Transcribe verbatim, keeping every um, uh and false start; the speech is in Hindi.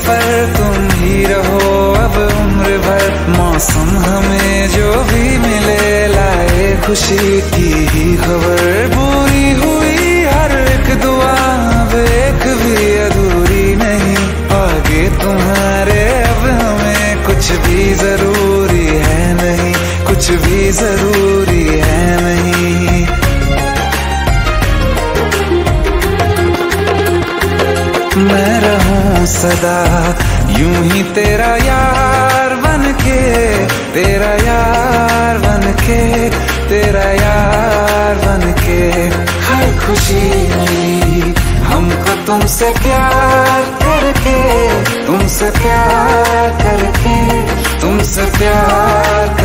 पर तुम ही रहो अब उम्र भर। मौसम हमें जो भी मिले लाए खुशी की ही खबर। पूरी हुई हर एक दुआ अब एक भी अधूरी नहीं। आगे तुम्हारे अब हमें कुछ भी जरूरी है नहीं, कुछ भी जरूरी है नहीं। मैं रहूं सदा यूं ही तेरा यार बनके, तेरा यार बनके, तेरा यार बनके। हर खुशी मिली हमको तुमसे प्यार करके, तुमसे प्यार करके, तुमसे प्यार